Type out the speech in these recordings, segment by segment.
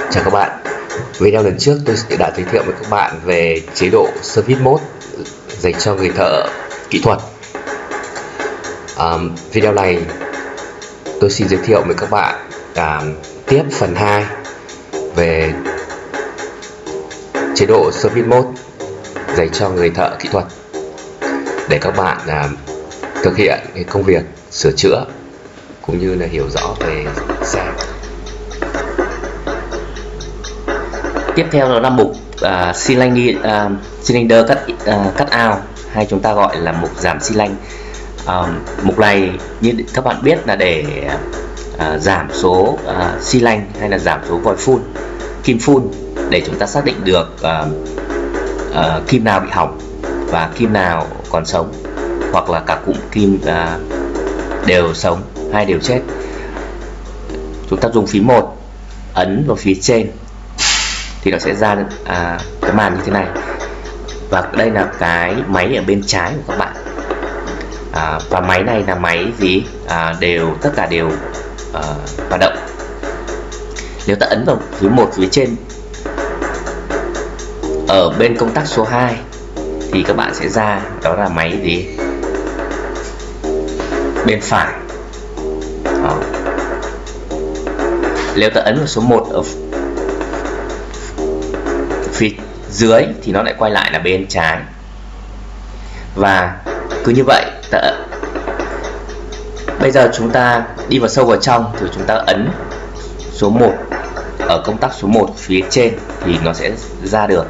Chào các bạn. Video lần trước tôi đã giới thiệu với các bạn về chế độ Service Mode dành cho người thợ kỹ thuật. Video này tôi xin giới thiệu với các bạn tiếp phần 2 về chế độ Service Mode dành cho người thợ kỹ thuật để các bạn thực hiện cái công việc sửa chữa cũng như là hiểu rõ về xe. Tiếp theo đó là mục cylinder cut out, hay chúng ta gọi là mục giảm xi lanh. Mục này như các bạn biết là để giảm số xi lanh hay là giảm số vòi phun, kim phun, để chúng ta xác định được kim nào bị hỏng và kim nào còn sống, hoặc là cả cụm kim đều sống hay đều chết. Chúng ta dùng phím 1 ấn vào phía trên thì nó sẽ ra cái màn như thế này, và đây là cái máy ở bên trái của các bạn. Và máy này là máy gì? Tất cả đều hoạt động. Nếu ta ấn vào phím 1 phía trên ở bên công tắc số 2 thì các bạn sẽ ra đó là máy gì? Bên phải. Đó. Nếu ta ấn vào số 1 ở phía dưới thì nó lại quay lại là bên trái. Và cứ như vậy, bây giờ chúng ta đi vào sâu vào trong thì chúng ta ấn số 1 ở công tắc số 1 phía trên thì nó sẽ ra được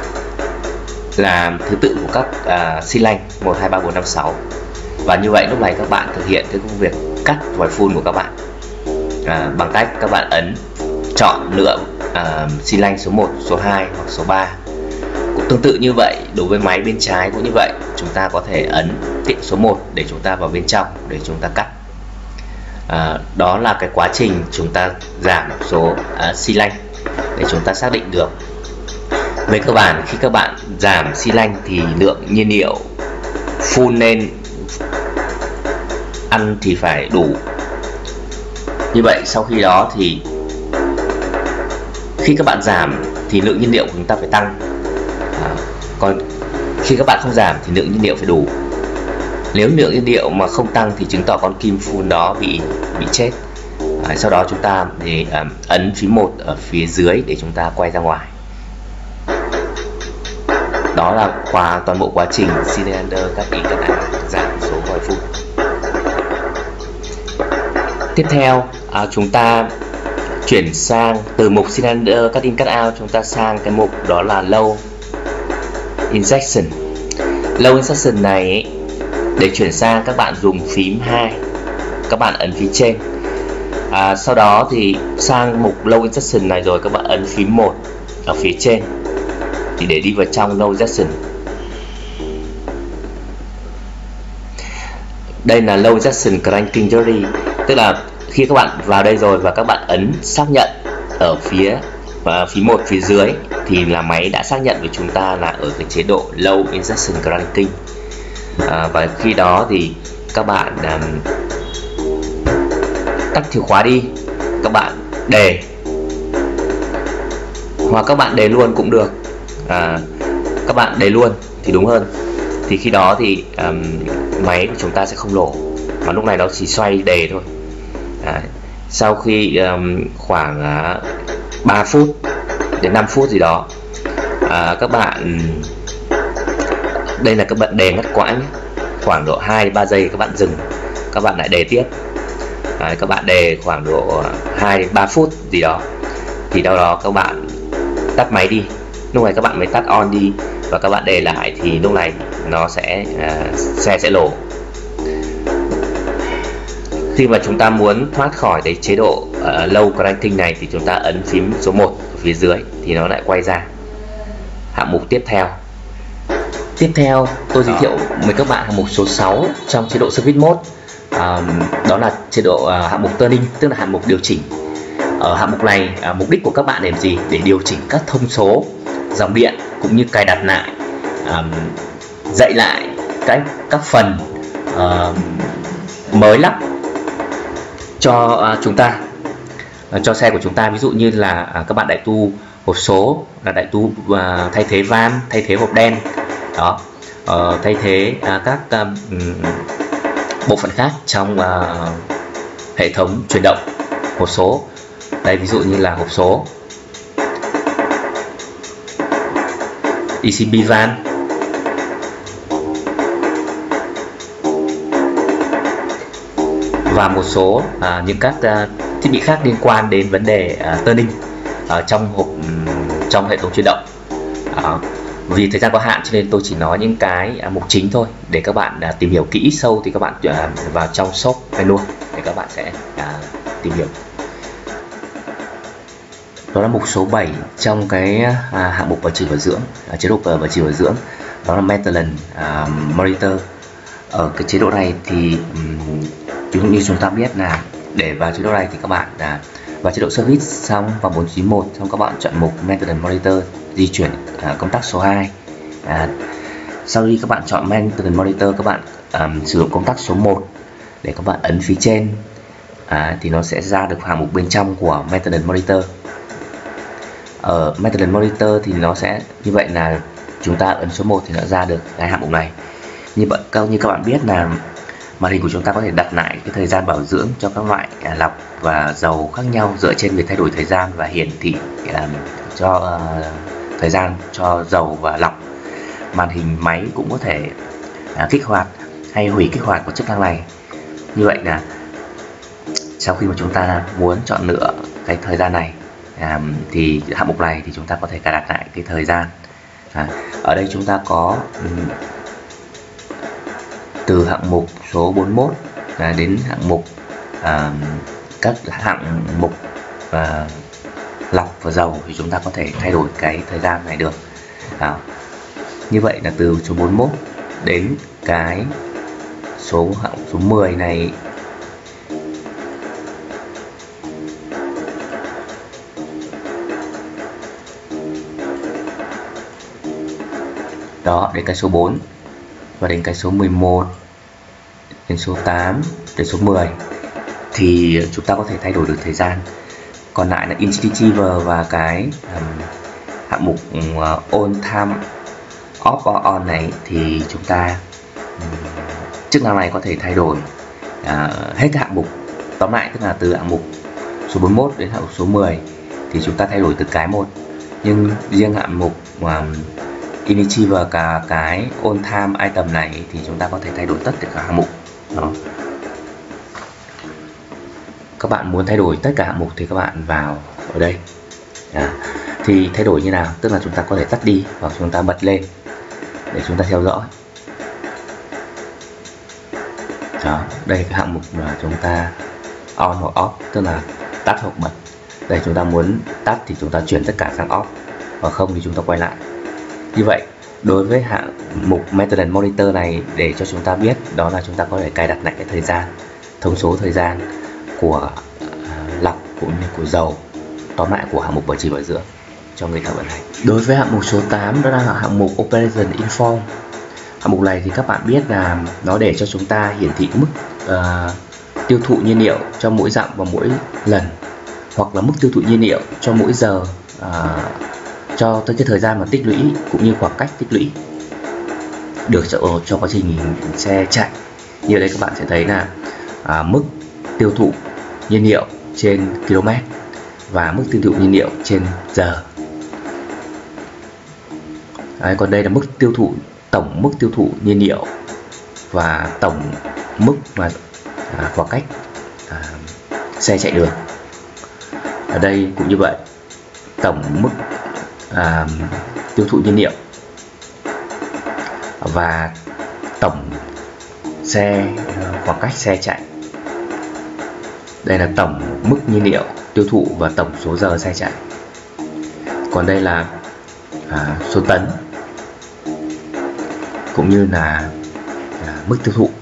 là thứ tự của các xi lanh 1, 2, 3, 4, 5, 6. Và như vậy lúc này các bạn thực hiện cái công việc cắt vòi phun của các bạn bằng cách các bạn ấn chọn lựa xi lanh số 1, số 2 hoặc số 3. Cũng tương tự như vậy, đối với máy bên trái cũng như vậy, chúng ta có thể ấn tiện số 1 để chúng ta vào bên trong để chúng ta cắt. Đó là cái quá trình chúng ta giảm số xi lanh để chúng ta xác định được. Về cơ bản, khi các bạn giảm xi lanh thì lượng nhiên liệu phun lên ăn thì phải đủ. Như vậy sau khi đó thì khi các bạn giảm thì lượng nhiên liệu của chúng ta phải tăng. Còn khi các bạn không giảm thì lượng nhiên liệu phải đủ. Nếu lượng nhiên liệu mà không tăng thì chứng tỏ con kim phun đó bị chết. Sau đó chúng ta thì ấn phím 1 ở phía dưới để chúng ta quay ra ngoài. Đó là toàn bộ quá trình cylinder cut in cut out, giảm số vòi phun. Tiếp theo chúng ta chuyển sang từ mục cylinder cut in cut out, chúng ta sang cái mục đó là low injection. Low injection này để chuyển sang các bạn dùng phím 2, các bạn ấn phía trên. Sau đó thì sang mục low injection này rồi các bạn ấn phím 1 ở phía trên thì để đi vào trong low injection. Đây là low injection cranking journey, tức là khi các bạn vào đây rồi và các bạn ấn xác nhận ở phía 1 phía dưới thì là máy đã xác nhận với chúng ta là ở cái chế độ low injection cranking. Và khi đó thì các bạn tắt chìa khóa đi, các bạn đề, hoặc các bạn đề luôn cũng được. Các bạn đề luôn thì đúng hơn, thì khi đó thì máy của chúng ta sẽ không nổ, mà lúc này nó chỉ xoay đề thôi. Sau khi khoảng 3 phút đến 5 phút gì đó, các bạn, đây là các bạn đề ngắt quãng, khoảng độ 2 đến 3 giây các bạn dừng, các bạn lại đề tiếp. Các bạn đề khoảng độ 2 đến 3 phút gì đó thì đâu đó các bạn tắt máy đi, lúc này các bạn mới tắt on đi và các bạn đề lại thì lúc này nó sẽ xe sẽ nổ. Khi mà chúng ta muốn thoát khỏi cái chế độ low cranking này thì chúng ta ấn phím số 1 ở phía dưới thì nó lại quay ra hạng mục tiếp theo. Tiếp theo tôi giới thiệu với các bạn hạng mục số 6 trong chế độ Service Mode. Đó là chế độ hạng mục turning, tức là hạng mục điều chỉnh. Ở hạng mục này mục đích của các bạn là gì? Để điều chỉnh các thông số dòng điện cũng như cài đặt lại, dạy lại các phần mới lắp cho chúng ta. cho xe của chúng ta. Ví dụ như là các bạn đại tu hộp số, là đại tu thay thế van, thay thế hộp đen đó, thay thế các bộ phận khác trong hệ thống chuyển động hộp số. Đây ví dụ như là hộp số, ECB van, và một số những các thiết bị khác liên quan đến vấn đề turning trong hệ thống chuyển động. Vì thời gian có hạn cho nên tôi chỉ nói những cái mục chính thôi, để các bạn tìm hiểu kỹ sâu thì các bạn vào trong shop menu để các bạn sẽ tìm hiểu. Đó là mục số 7 trong cái hạng mục bảo trì bảo dưỡng, chế độ bảo trì bảo dưỡng, đó là maintenance monitor. Ở cái chế độ này thì như chúng ta biết là để vào chế độ này thì các bạn vào chế độ service xong vào 491 xong các bạn chọn mục maintenance monitor, di chuyển công tắc số 2. Sau khi các bạn chọn maintenance monitor, các bạn sử dụng công tắc số 1 để các bạn ấn phía trên thì nó sẽ ra được hạng mục bên trong của maintenance monitor. Ở maintenance monitor thì nó sẽ như vậy là chúng ta ấn số 1 thì nó ra được cái hạng mục này. Như các bạn biết là màn hình của chúng ta có thể đặt lại cái thời gian bảo dưỡng cho các loại lọc và dầu khác nhau dựa trên việc thay đổi thời gian, và hiển thị cho thời gian cho dầu và lọc. Màn hình máy cũng có thể kích hoạt hay hủy kích hoạt của chức năng này. Như vậy là sau khi mà chúng ta muốn chọn lựa cái thời gian này thì hạng mục này thì chúng ta có thể cài đặt lại cái thời gian. Ở đây chúng ta có từ hạng mục số 41 đến hạng mục các hạng mục lọc và dầu thì chúng ta có thể thay đổi cái thời gian này được. Như vậy là từ số 41 đến cái hạng số 10 này đó, đến cái số 4 và đến cái số 11, đến số 8, đến số 10 thì chúng ta có thể thay đổi được thời gian. Còn lại là interval và cái hạng mục on time off or on này thì chúng ta chức năng này có thể thay đổi hết các hạng mục. Tóm lại tức là từ hạng mục số 41 đến hạng mục số 10 thì chúng ta thay đổi từ cái một, nhưng riêng hạng mục initial và cả cái on time item này thì chúng ta có thể thay đổi tất cả hạng mục đó. Các bạn muốn thay đổi tất cả hạng mục thì các bạn vào ở đây. Thì thay đổi như nào? Tức là chúng ta có thể tắt đi hoặc chúng ta bật lên để chúng ta theo dõi. Đó, đây cái hạng mục mà chúng ta on hoặc off, tức là tắt hoặc bật. Đây chúng ta muốn tắt thì chúng ta chuyển tất cả sang off, và không thì chúng ta quay lại. Như vậy đối với hạng mục maintenance monitor này, để cho chúng ta biết đó là chúng ta có thể cài đặt lại cái thời gian, thông số thời gian của lọc cũng như của dầu, tóm lại của hạng mục bảo trì bảo dưỡng cho người thợ vận hành. Đối với hạng mục số 8 đó là hạng mục operation inform. Hạng mục này thì các bạn biết là nó để cho chúng ta hiển thị mức tiêu thụ nhiên liệu cho mỗi dặm và mỗi lần, hoặc là mức tiêu thụ nhiên liệu cho mỗi giờ, cho tới cái thời gian mà tích lũy cũng như khoảng cách tích lũy được cho quá trình xe chạy. Như ở đây các bạn sẽ thấy là mức tiêu thụ nhiên liệu trên km và mức tiêu thụ nhiên liệu trên giờ. Còn đây là mức tiêu thụ, tổng mức tiêu thụ nhiên liệu và tổng mức mà khoảng cách xe chạy được. Ở đây cũng như vậy, tổng mức tiêu thụ nhiên liệu và tổng khoảng cách xe chạy. Đây là tổng mức nhiên liệu tiêu thụ và tổng số giờ xe chạy. Còn đây là số tấn cũng như là mức tiêu thụ.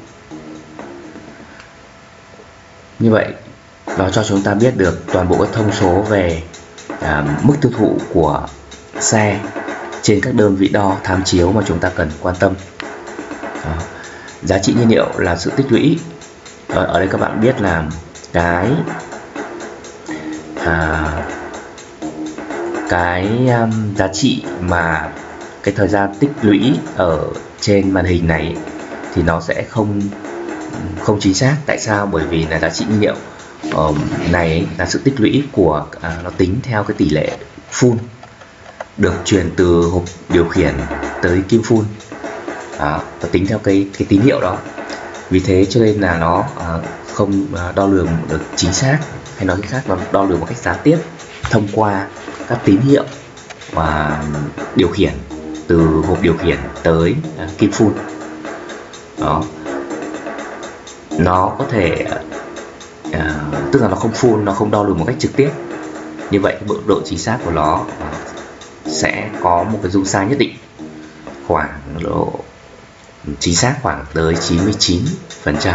Như vậy nó cho chúng ta biết được toàn bộ các thông số về mức tiêu thụ của xe trên các đơn vị đo tham chiếu mà chúng ta cần quan tâm. Giá trị nhiên liệu là sự tích lũy. Ở đây các bạn biết là cái cái giá trị mà cái thời gian tích lũy ở trên màn hình này thì nó sẽ không chính xác. Tại sao? Bởi vì là giá trị nhiên liệu này là sự tích lũy của nó tính theo cái tỷ lệ phun được truyền từ hộp điều khiển tới kim phun, nó tính theo cái tín hiệu đó. Vì thế cho nên là nó không đo lường được chính xác, hay nói cách khác nó đo lường một cách gián tiếp thông qua các tín hiệu và điều khiển từ hộp điều khiển tới kim phun. Đó, nó có thể tức là nó không phun, nó không đo lường một cách trực tiếp. Như vậy cái độ chính xác của nó sẽ có một cái dung sai nhất định, khoảng độ chính xác khoảng tới 99%.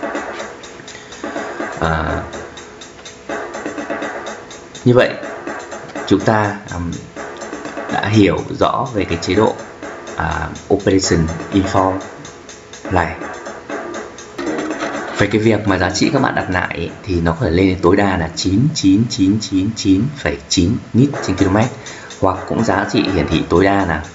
Như vậy chúng ta đã hiểu rõ về cái chế độ Operation Inform này. Về cái việc mà giá trị các bạn đặt lại thì nó có thể lên tối đa là 99999,9 nit trên km, hoặc cũng giá trị hiển thị tối đa là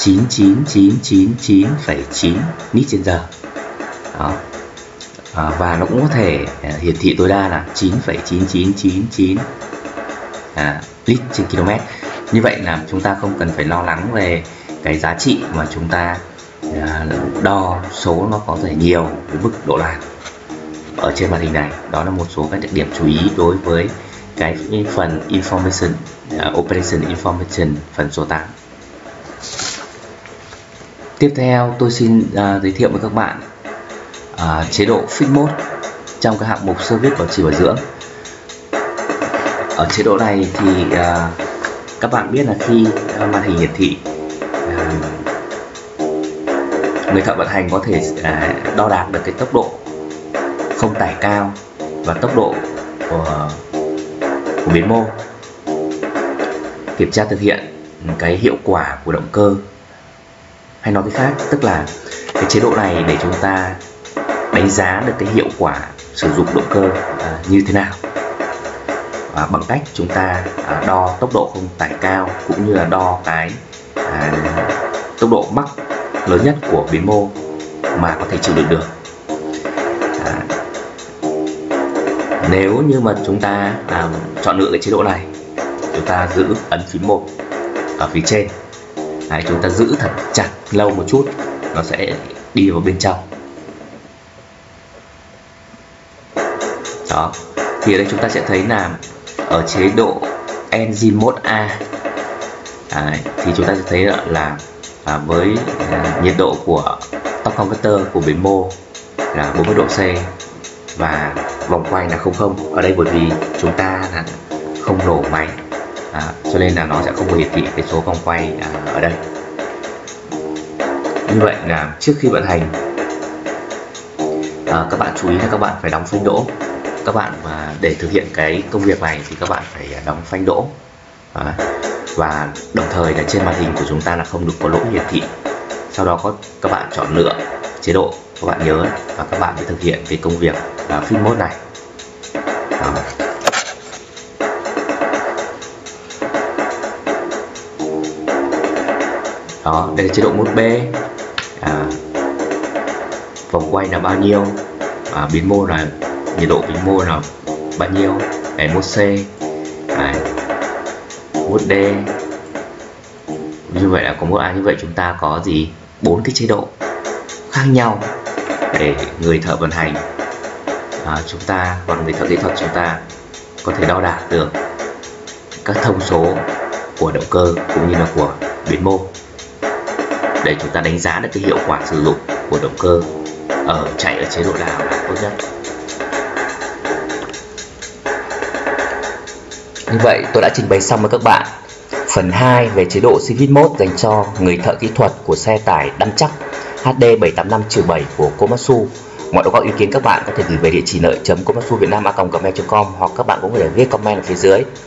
99999,9 nit trên giờ. Đó. Và nó cũng có thể hiển thị tối đa là 9,9999 lít trên km. Như vậy là chúng ta không cần phải lo lắng về cái giá trị mà chúng ta đo số nó có thể nhiều với mức độ lạc ở trên màn hình này. Đó là một số các đặc điểm chú ý đối với cái phần Information Operation Information phần số 8. Tiếp theo tôi xin giới thiệu với các bạn chế độ Fix Mode trong cái hạng mục Service bảo trì bảo dưỡng. Ở chế độ này thì các bạn biết là khi màn hình hiển thị, người thợ vận hành có thể đo đạc được cái tốc độ không tải cao và tốc độ của biến mô, kiểm tra thực hiện cái hiệu quả của động cơ. Hay nói cách khác, tức là cái chế độ này để chúng ta đánh giá được cái hiệu quả sử dụng động cơ như thế nào, bằng cách chúng ta đo tốc độ không tải cao cũng như là đo cái tốc độ max lớn nhất của biến mô mà có thể chịu đựng được. Nếu như mà chúng ta chọn lựa cái chế độ này, chúng ta giữ ấn phím 1 ở phía trên. Chúng ta giữ thật chặt lâu một chút, nó sẽ đi vào bên trong. Đó, thì ở đây chúng ta sẽ thấy là ở chế độ Engine Mode A thì chúng ta sẽ thấy là với nhiệt độ của top converter của bề mô là 40 độ C và vòng quay là 00. Ở đây bởi vì chúng ta là không nổ máy, cho nên là nó sẽ không hiển thị cái số vòng quay ở đây. Như vậy là trước khi vận hành, các bạn chú ý là các bạn phải đóng phanh đỗ. Các bạn để thực hiện cái công việc này thì các bạn phải đóng phanh đỗ. Và đồng thời là trên màn hình của chúng ta là không được có lỗi hiển thị. Sau đó các bạn chọn lựa chế độ các bạn nhớ, và các bạn sẽ thực hiện cái công việc Fix Mode này. Đó, đây là chế độ Mode B. Vòng quay là bao nhiêu, biến mô là nhiệt độ biến mô là bao nhiêu, Mode C, Mode D. Như vậy là có Mode A. Như vậy chúng ta có gì? 4 cái chế độ khác nhau để người thợ vận hành chúng ta hoặc người thợ kỹ thuật chúng ta có thể đo đạc được các thông số của động cơ cũng như là của biến mô, để chúng ta đánh giá được cái hiệu quả sử dụng của động cơ chạy ở chế độ nào là tốt nhất. Như vậy tôi đã trình bày xong với các bạn phần 2 về chế độ Service Mode dành cho người thợ kỹ thuật của xe tải đăng chắc HD785-7 của Komatsu. Mọi đóng góp ý kiến các bạn có thể gửi về địa chỉ nợ.komatsuvietnam@gmail.com, hoặc các bạn cũng có thể viết comment ở phía dưới.